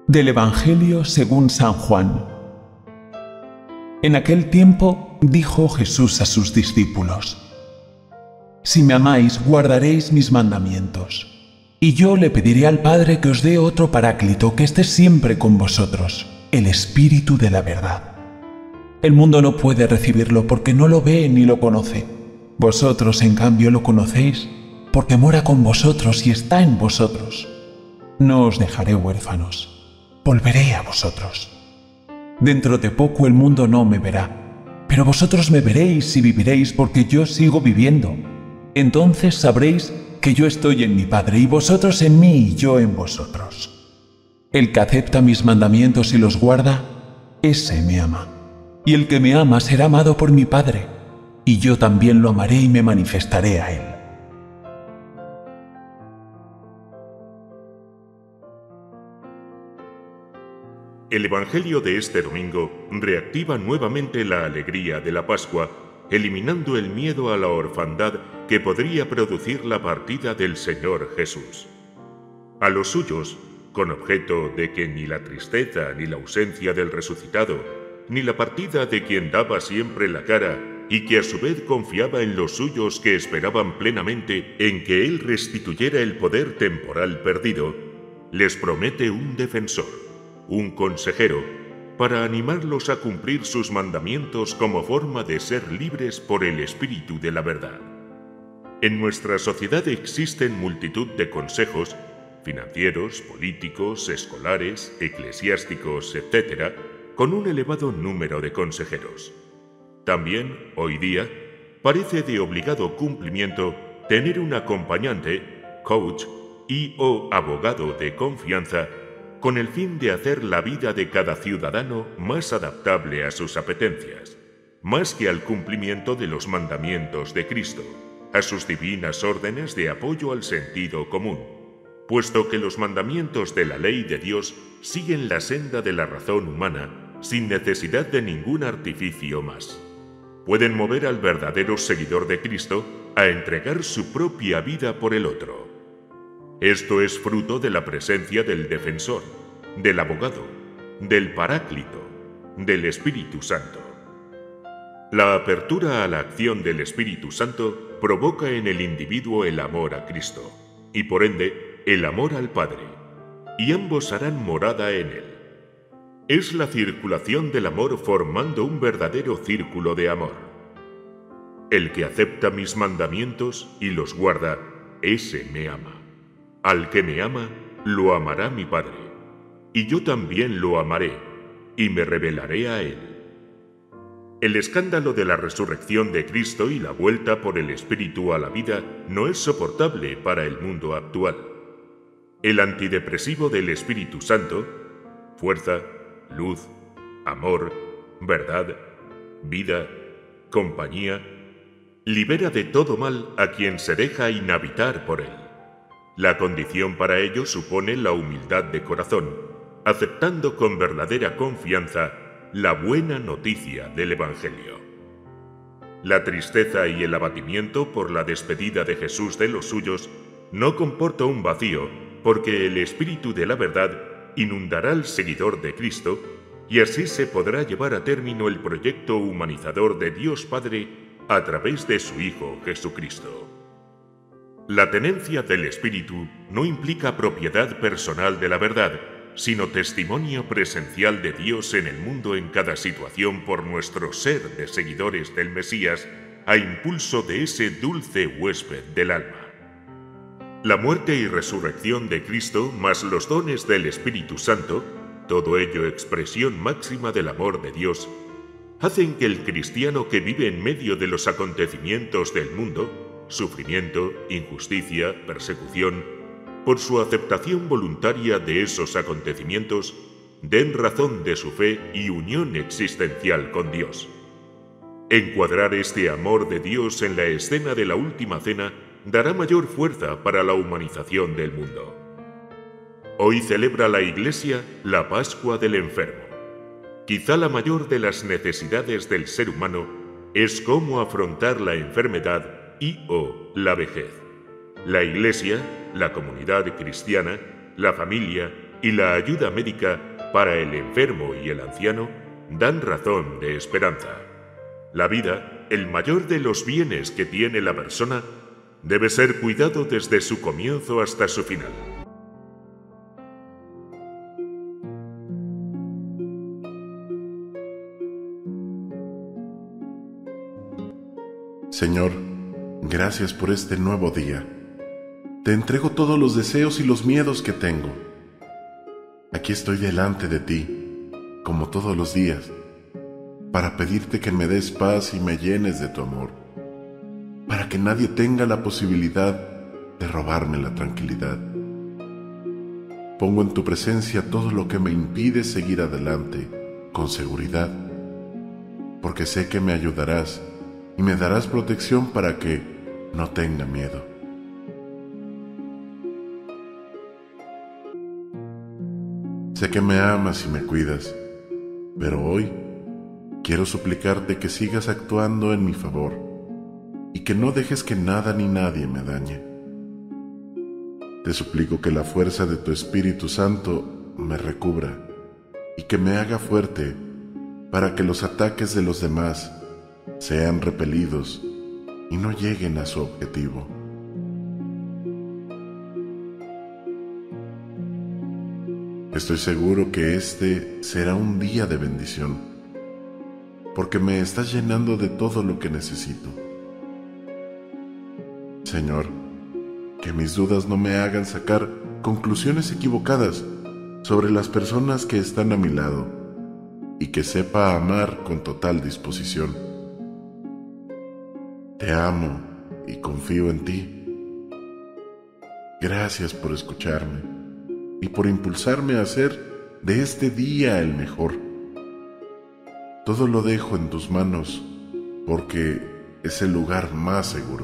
Del Evangelio según San Juan. En aquel tiempo dijo Jesús a sus discípulos: Si me amáis, guardaréis mis mandamientos. Y yo le pediré al Padre que os dé otro Paráclito que esté siempre con vosotros, el Espíritu de la verdad. El mundo no puede recibirlo porque no lo ve ni lo conoce. Vosotros, en cambio, lo conocéis porque mora con vosotros y está en vosotros. No os dejaré huérfanos. Volveré a vosotros. Dentro de poco el mundo no me verá, pero vosotros me veréis y viviréis porque yo sigo viviendo. Entonces sabréis que yo estoy en mi Padre y vosotros en mí y yo en vosotros. El que acepta mis mandamientos y los guarda, ese me ama. Y el que me ama será amado por mi Padre, y yo también lo amaré y me manifestaré a él. El Evangelio de este domingo reactiva nuevamente la alegría de la Pascua, eliminando el miedo a la orfandad que podría producir la partida del Señor Jesús. A los suyos, con objeto de que ni la tristeza ni la ausencia del resucitado, ni la partida de quien daba siempre la cara y que a su vez confiaba en los suyos que esperaban plenamente en que Él restituyera el poder temporal perdido, les promete un defensor, un consejero, para animarlos a cumplir sus mandamientos como forma de ser libres por el Espíritu de la verdad. En nuestra sociedad existen multitud de consejos, financieros, políticos, escolares, eclesiásticos, etc., con un elevado número de consejeros. También, hoy día, parece de obligado cumplimiento tener un acompañante, coach y/o abogado de confianza, con el fin de hacer la vida de cada ciudadano más adaptable a sus apetencias, más que al cumplimiento de los mandamientos de Cristo, a sus divinas órdenes de apoyo al sentido común, puesto que los mandamientos de la ley de Dios siguen la senda de la razón humana sin necesidad de ningún artificio más. Pueden mover al verdadero seguidor de Cristo a entregar su propia vida por el otro. Esto es fruto de la presencia del defensor, del abogado, del Paráclito, del Espíritu Santo. La apertura a la acción del Espíritu Santo provoca en el individuo el amor a Cristo, y por ende el amor al Padre, y ambos harán morada en él. Es la circulación del amor formando un verdadero círculo de amor. El que acepta mis mandamientos y los guarda, ese me ama. Al que me ama, lo amará mi Padre, y yo también lo amaré, y me revelaré a él. El escándalo de la resurrección de Cristo y la vuelta por el Espíritu a la vida no es soportable para el mundo actual. El antidepresivo del Espíritu Santo, fuerza, luz, amor, verdad, vida, compañía, libera de todo mal a quien se deja inhabitar por él. La condición para ello supone la humildad de corazón, aceptando con verdadera confianza la buena noticia del Evangelio. La tristeza y el abatimiento por la despedida de Jesús de los suyos no comporta un vacío, porque el Espíritu de la verdad inundará al seguidor de Cristo y así se podrá llevar a término el proyecto humanizador de Dios Padre a través de su Hijo Jesucristo. La tenencia del Espíritu no implica propiedad personal de la verdad, sino testimonio presencial de Dios en el mundo en cada situación por nuestro ser de seguidores del Mesías, a impulso de ese dulce huésped del alma. La muerte y resurrección de Cristo, más los dones del Espíritu Santo, todo ello expresión máxima del amor de Dios, hacen que el cristiano que vive en medio de los acontecimientos del mundo, sufrimiento, injusticia, persecución, por su aceptación voluntaria de esos acontecimientos, den razón de su fe y unión existencial con Dios. Encuadrar este amor de Dios en la escena de la última cena dará mayor fuerza para la humanización del mundo. Hoy celebra la Iglesia la Pascua del enfermo. Quizá la mayor de las necesidades del ser humano es cómo afrontar la enfermedad y/o la vejez. La Iglesia, la comunidad cristiana, la familia, y la ayuda médica para el enfermo y el anciano dan razón de esperanza. La vida, el mayor de los bienes que tiene la persona, debe ser cuidado desde su comienzo hasta su final. Señor, gracias por este nuevo día. Te entrego todos los deseos y los miedos que tengo. Aquí estoy delante de ti, como todos los días, para pedirte que me des paz y me llenes de tu amor, para que nadie tenga la posibilidad de robarme la tranquilidad. Pongo en tu presencia todo lo que me impide seguir adelante con seguridad, porque sé que me ayudarás y me darás protección para que no tenga miedo. Sé que me amas y me cuidas, pero hoy quiero suplicarte que sigas actuando en mi favor y que no dejes que nada ni nadie me dañe. Te suplico que la fuerza de tu Espíritu Santo me recubra y que me haga fuerte para que los ataques de los demás sean repelidos y no lleguen a su objetivo. Estoy seguro que este será un día de bendición, porque me estás llenando de todo lo que necesito. Señor, que mis dudas no me hagan sacar conclusiones equivocadas sobre las personas que están a mi lado y que sepa amar con total disposición. Te amo y confío en ti. Gracias por escucharme y por impulsarme a hacer de este día el mejor. Todo lo dejo en tus manos porque es el lugar más seguro.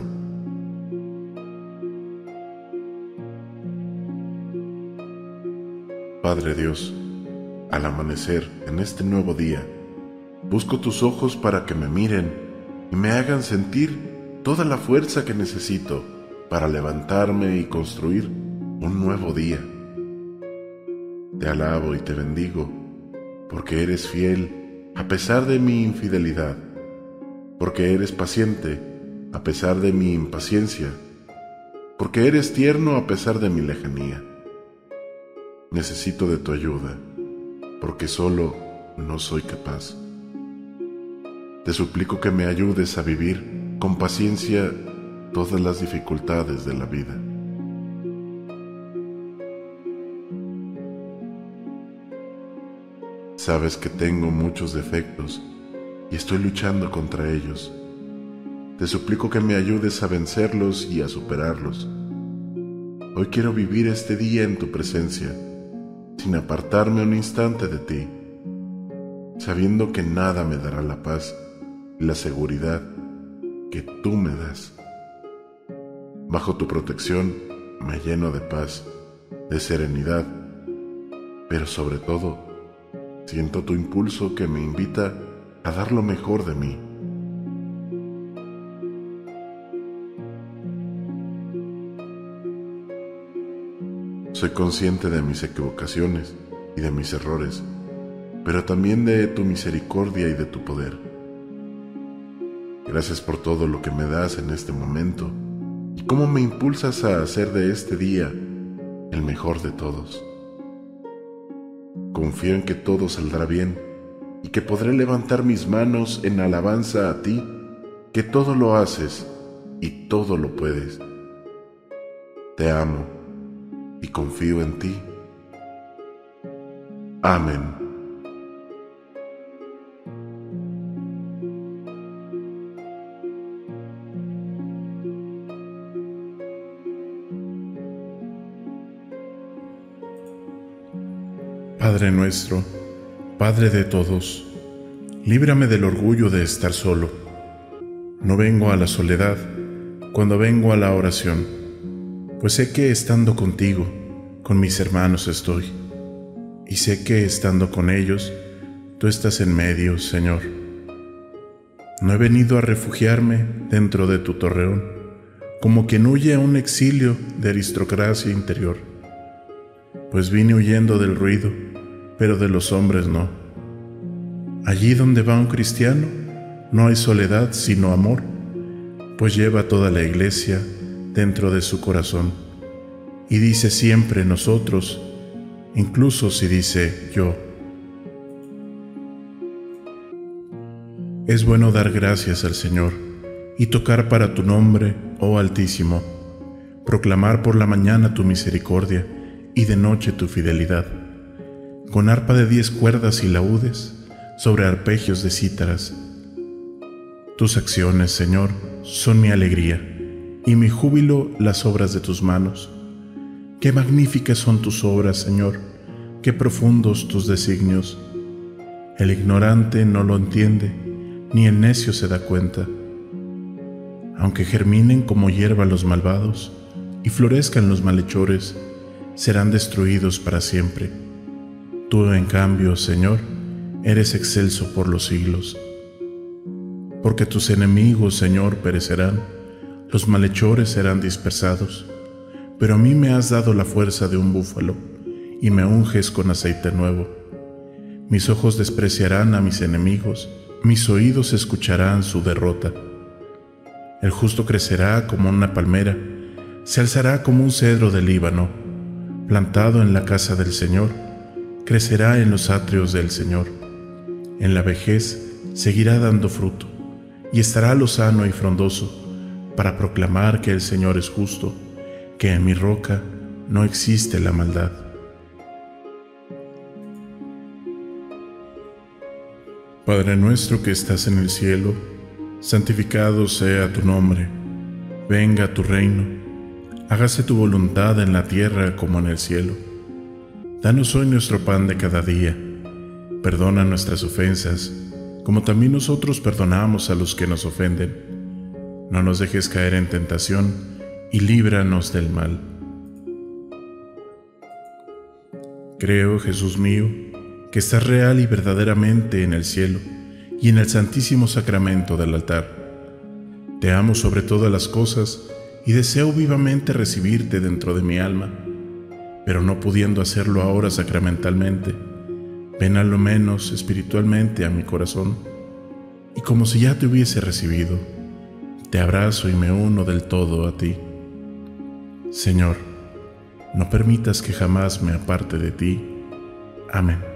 Padre Dios, al amanecer en este nuevo día, busco tus ojos para que me miren y me hagan sentir toda la fuerza que necesito para levantarme y construir un nuevo día. Te alabo y te bendigo, porque eres fiel a pesar de mi infidelidad, porque eres paciente a pesar de mi impaciencia, porque eres tierno a pesar de mi lejanía. Necesito de tu ayuda, porque solo no soy capaz. Te suplico que me ayudes a vivir con paciencia todas las dificultades de la vida. Sabes que tengo muchos defectos y estoy luchando contra ellos. Te suplico que me ayudes a vencerlos y a superarlos. Hoy quiero vivir este día en tu presencia, sin apartarme un instante de ti, sabiendo que nada me dará la paz y la seguridad que tú me das. Bajo tu protección me lleno de paz, de serenidad, pero sobre todo siento tu impulso que me invita a dar lo mejor de mí. Soy consciente de mis equivocaciones y de mis errores, pero también de tu misericordia y de tu poder. Gracias por todo lo que me das en este momento y cómo me impulsas a hacer de este día el mejor de todos. Confío en que todo saldrá bien y que podré levantar mis manos en alabanza a ti, que todo lo haces y todo lo puedes. Te amo y confío en ti. Amén. Padre nuestro, Padre de todos, líbrame del orgullo de estar solo. No vengo a la soledad cuando vengo a la oración, pues sé que estando contigo, con mis hermanos estoy, y sé que estando con ellos, tú estás en medio, Señor. No he venido a refugiarme dentro de tu torreón, como quien huye a un exilio de aristocracia interior, pues vine huyendo del ruido, pero de los hombres no. Allí donde va un cristiano, no hay soledad sino amor, pues lleva toda la iglesia dentro de su corazón, y dice siempre nosotros, incluso si dice yo. Es bueno dar gracias al Señor y tocar para tu nombre, oh Altísimo, proclamar por la mañana tu misericordia y de noche tu fidelidad, con arpa de 10 cuerdas y laúdes, sobre arpegios de cítaras. Tus acciones, Señor, son mi alegría, y mi júbilo las obras de tus manos. Qué magníficas son tus obras, Señor, qué profundos tus designios. El ignorante no lo entiende, ni el necio se da cuenta. Aunque germinen como hierba los malvados y florezcan los malhechores, serán destruidos para siempre. Tú, en cambio, Señor, eres excelso por los siglos. Porque tus enemigos, Señor, perecerán, los malhechores serán dispersados, pero a mí me has dado la fuerza de un búfalo y me unges con aceite nuevo. Mis ojos despreciarán a mis enemigos, mis oídos escucharán su derrota. El justo crecerá como una palmera, se alzará como un cedro del Líbano, plantado en la casa del Señor, crecerá en los atrios del Señor. En la vejez seguirá dando fruto, y estará lozano y frondoso, para proclamar que el Señor es justo, que en mi roca no existe la maldad. Padre nuestro que estás en el cielo, santificado sea tu nombre. Venga tu reino. Hágase tu voluntad en la tierra como en el cielo. Danos hoy nuestro pan de cada día. Perdona nuestras ofensas, como también nosotros perdonamos a los que nos ofenden. No nos dejes caer en tentación y líbranos del mal. Creo, Jesús mío, que estás real y verdaderamente en el cielo y en el santísimo sacramento del altar. Te amo sobre todas las cosas y deseo vivamente recibirte dentro de mi alma, pero no pudiendo hacerlo ahora sacramentalmente, ven a lo menos espiritualmente a mi corazón, y como si ya te hubiese recibido, te abrazo y me uno del todo a ti. Señor, no permitas que jamás me aparte de ti. Amén.